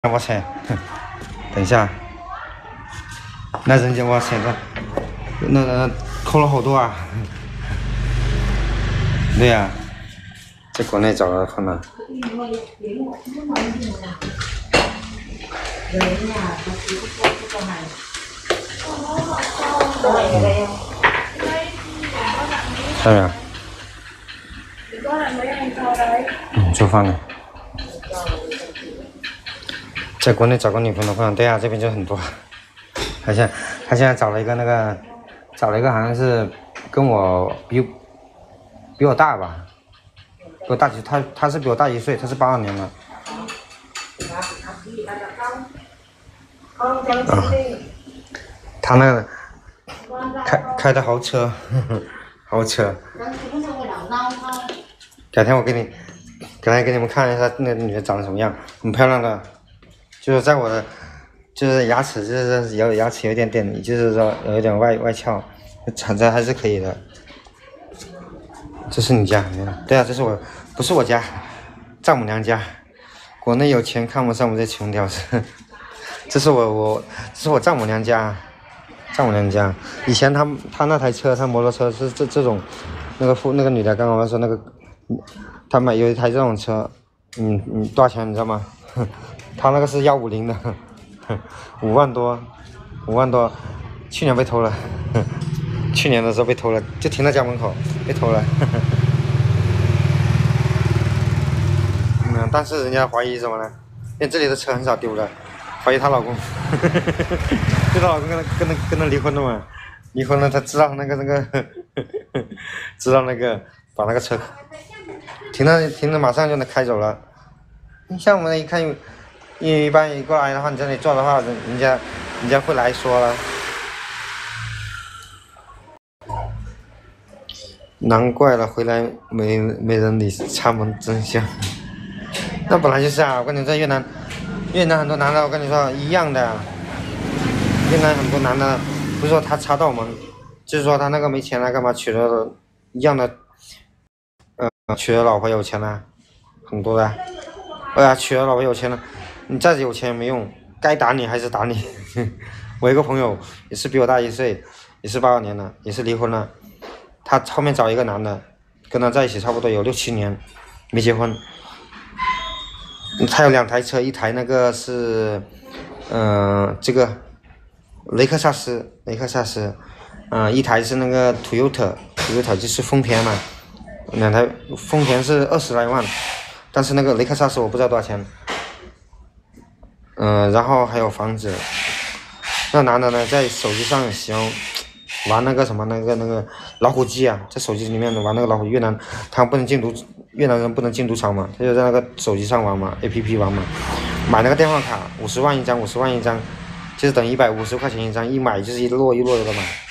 哇塞，等一下，那人家哇塞，那扣了好多啊！对呀、在国内找了困难。sao rồi?做饭呢？在国内找个女朋友的话，对啊，这边就很多。他现在找了一个好像是跟我比我大吧，比我大几，他是比我大1岁，他是82年的。啊，他那个开的豪车，豪车。改天给你们看一下那个女的长得什么样，很漂亮的，就是在我的，就是牙齿就是牙齿有点，就是说有一点外翘，长着还是可以的。这是你家？对啊，不是我家，丈母娘家。国内有钱看不上我这穷屌丝。这是我丈母娘家，以前他那台车，他摩托车是这种，那个女的刚刚我说那个，他有一台这种车，多少钱你知道吗？他那个是150的，5万多，去年被偷了，去年的时候被偷了，就停在家门口被偷了。但是人家怀疑什么呢？因为这里的车很少丢的，怀疑她老公，就她老公跟她离婚了嘛，离婚了，她知道那个，知道那个把那个车停了，马上就能开走了。像我们一看，一般一过来的话，你在那里坐的话，人家会来说了。难怪了，回来没人理，插门真香。那本来就是啊，我跟你说，越南很多男的，我跟你说一样的。越南很多男的，不是说他插到门，就是说他那个没钱了，干嘛娶了一样的，娶了老婆有钱了，很多的。哎呀，娶了老婆有钱了，你再有钱也没用，该打你还是打你。我一个朋友也是比我大1岁，也是82年的，也是离婚了。他后面找一个男的，跟他在一起差不多有6、7年，没结婚。他有2台车，一台那个是，这个雷克萨斯，一台是那个 Toyota 就是丰田嘛，2台，丰田是20来万，但是那个雷克萨斯我不知道多少钱。然后还有房子。那男的呢，在手机上喜欢玩那个什么那个老虎机啊，在手机里面玩那个老虎。越南人不能进赌场嘛，他就在那个手机上玩嘛 ，APP 玩嘛。买那个电话卡，50万一张，就是等于150块钱一张，一买就是一摞的买。